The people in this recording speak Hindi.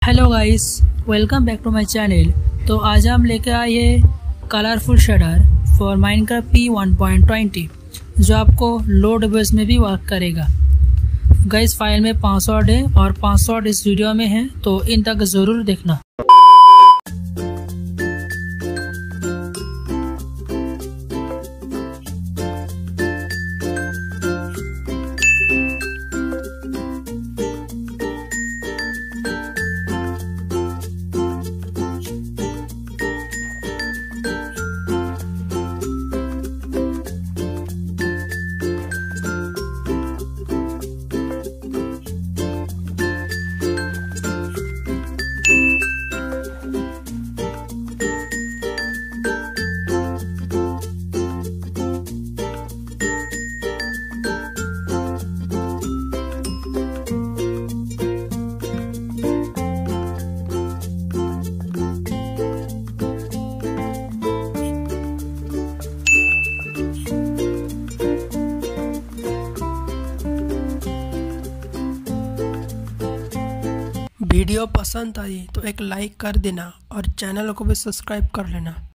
Hello guys, welcome back to my channel. तो आज हम लेकर आए हैं colourful shader for Minecraft P1.20 जो आपको लो डिवाइस में भी वर्क करेगा। गाइस फाइल में पासवर्ड है और पासवर्ड इस वीडियो में है, तो इन तक ज़रूर देखना। वीडियो पसंद आई तो एक लाइक कर देना और चैनल को भी सब्सक्राइब कर लेना।